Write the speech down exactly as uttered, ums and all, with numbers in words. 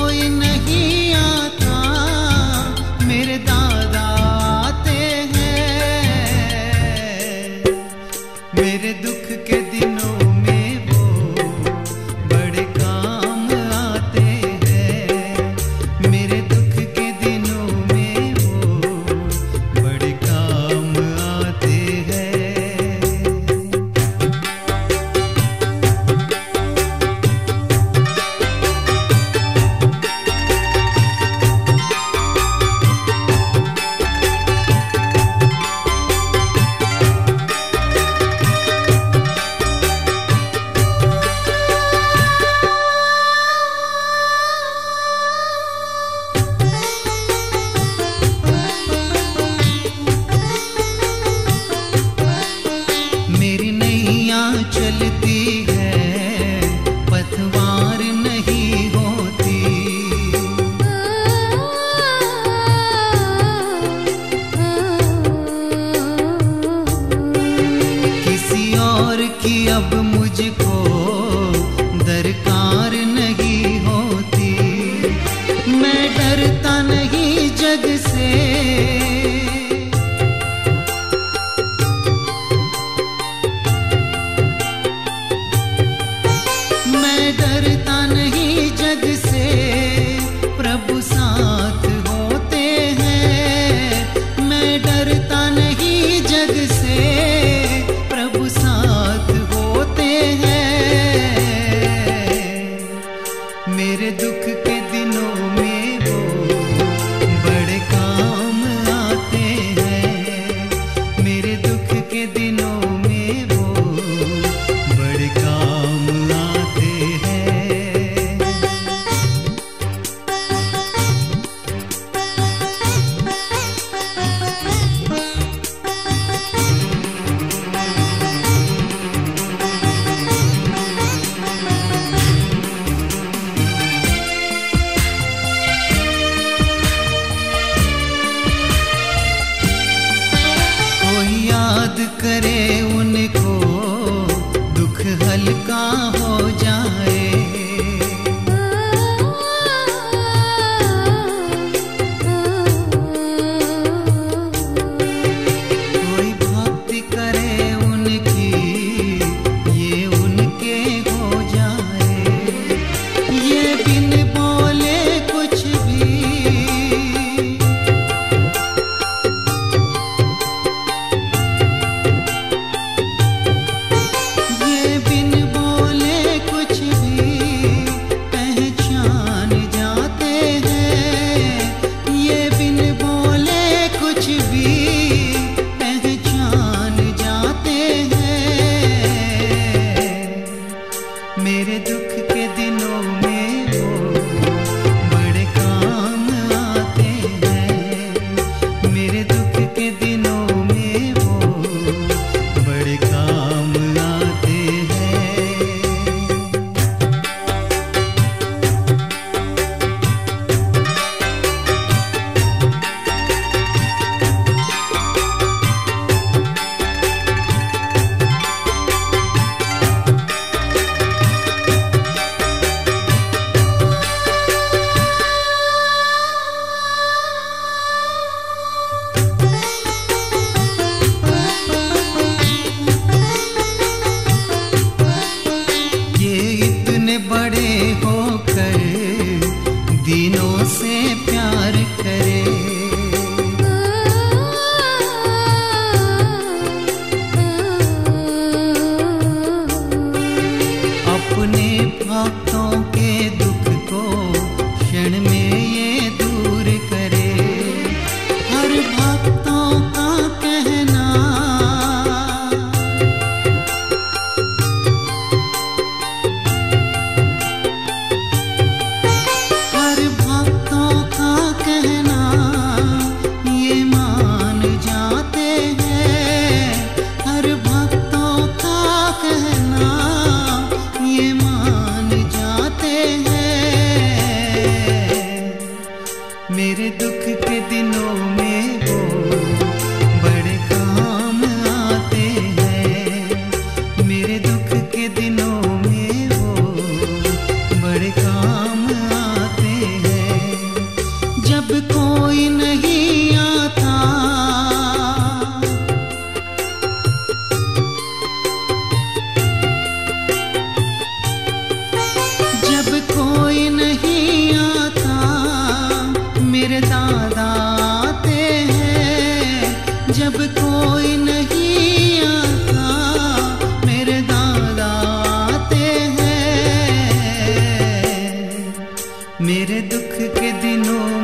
कोई नहीं आता, मेरे दादा आते हैं। मेरे दुख के दिनों में वो बड़े काम आते हैं। मेरे दुख के दिनों में वो बड़े काम आते हैं। मेरी नैया चलती है, पतवार नहीं होती। किसी और की अब मुझको दरकार नहीं होती। मैं डरता नहीं जग से, मैं डरता नहीं जग से। प्रभु साथ होते हैं। मैं डरता नहीं जग से, प्रभु साथ होते हैं। मेरे दुख के दिनों में वो बड़े काम आते हैं। मेरे दुख के दिनों में वो बड़े काम आते हैं। कोई याद करे उनको, दुख हल्का हो जाए। कोई भक्ति करे उनकी, ये उनके हो जाए। ये बिन बोले कुछ भी, ये बिन बोले कुछ भी पहचान जाते हैं। ये बिन बोले कुछ भी पहचान जाते हैं। मेरे दुख के दिनों में वो बड़े काम आते हैं। मेरे दुख के दिनों में वो बड़े काम आते हैं। ये इतने बड़े होकर दिनों से प्यार करे। अपने भक्तों के दुख को क्षण में ये दूर करे। हर भक्तों का कहना, हर भक्तों का कहना ये मान जाते हैं। हर भक्तों का कहना ये मान जाते हैं। मेरे दुख के दिनों में वो बड़े काम आते हैं। मेरे दुख के दिनों में वो बड़े काम आते हैं। दिनों